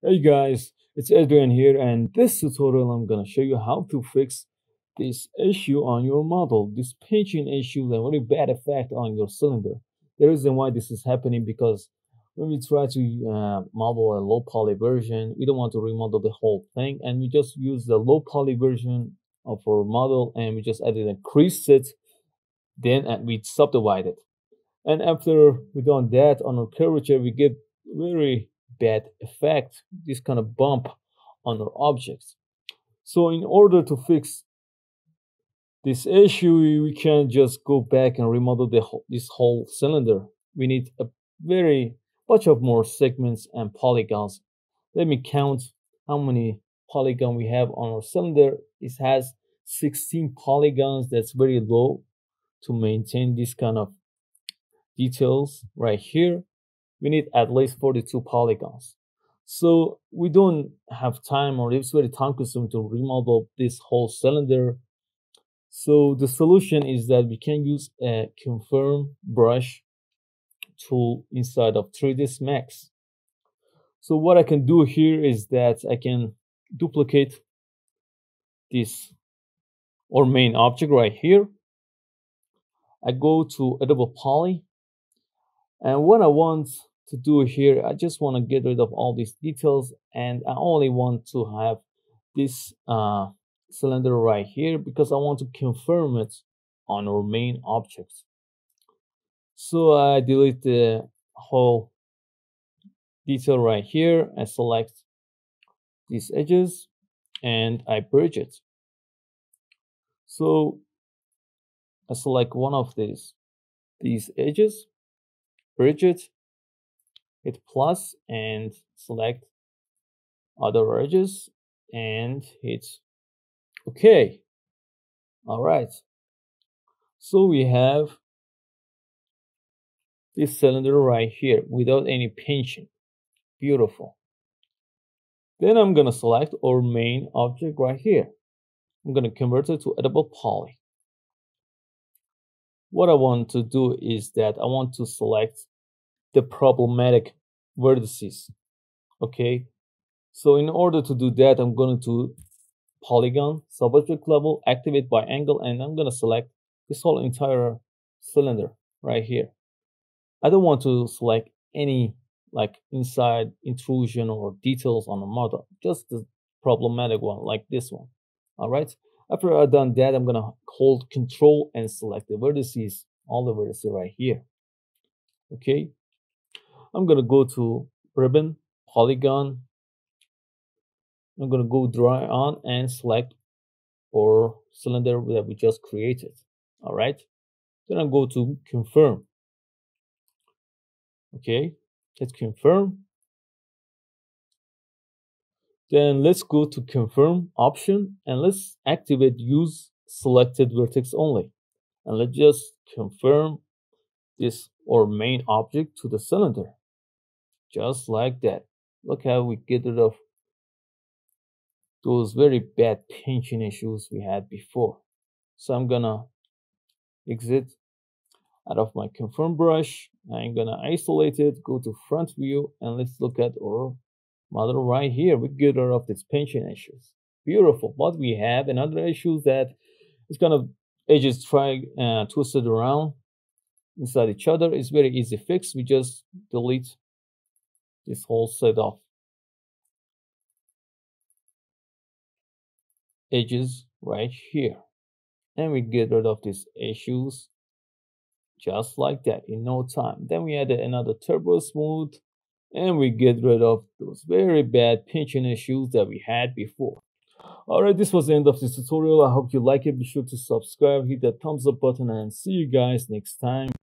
Hey guys, it's Adrian here, and this tutorial I'm gonna show you how to fix this issue on your model. This pinching issue is a very bad effect on your cylinder. The reason why this is happening because when we try to model a low poly version, we don't want to remodel the whole thing, and we just use the low poly version of our model, and we just added a crease set, then we subdivide it. And after we done that on our curvature, we get very bad effect, this kind of bump on our objects. So in order to fix this issue, we can't just go back and remodel this whole cylinder. We need a very bunch of more segments and polygons. Let me count how many polygons we have on our cylinder. It has 16 polygons. That's very low to maintain this kind of details right here. We need at least 42 polygons. So we don't have time, or it's very time consuming to remodel this whole cylinder. So the solution is that we can use a conform brush tool inside of 3ds Max. So what I can do here is that I can duplicate this or main object right here. I go to editable poly, and what I want to do here, I just want to get rid of all these details, and I only want to have this cylinder right here because I want to confirm it on our main object. So I delete the whole detail right here. I select these edges and I bridge it. So I select one of these edges, bridge it, hit plus and select other edges and hit OK. All right. So we have this cylinder right here without any pinching. Beautiful. Then I'm going to select our main object right here. I'm going to convert it to editable poly. What I want to do is that I want to select the problematic vertices. Okay. So in order to do that, I'm going to polygon, subobject level, activate by angle, and I'm going to select this whole entire cylinder right here. I don't want to select any like inside intrusion or details on the model, just the problematic one like this one. All right. After I've done that, I'm going to hold Control and select the vertices, all the vertices right here. Okay. I'm going to go to ribbon, polygon. I'm going to go dry on and select our cylinder that we just created. All right. Then I'll go to confirm. Okay. Let's confirm. Then let's go to confirm option and let's activate use selected vertex only. And let's just confirm this our main object to the cylinder. Just like that. Look how we get rid of those very bad pinching issues we had before. So I'm gonna exit out of my confirm brush. I'm gonna isolate it, go to front view, and let's look at our model right here. We get rid of these pinching issues. Beautiful. But we have another issue that is kind of edges twisted around inside each other. It's very easy fix. We just delete this whole set of edges right here, and we get rid of these issues just like that in no time. Then we added another turbo smooth, and we get rid of those very bad pinching issues that we had before. Alright, this was the end of this tutorial. I hope you like it. Be sure to subscribe, hit that thumbs up button, and see you guys next time.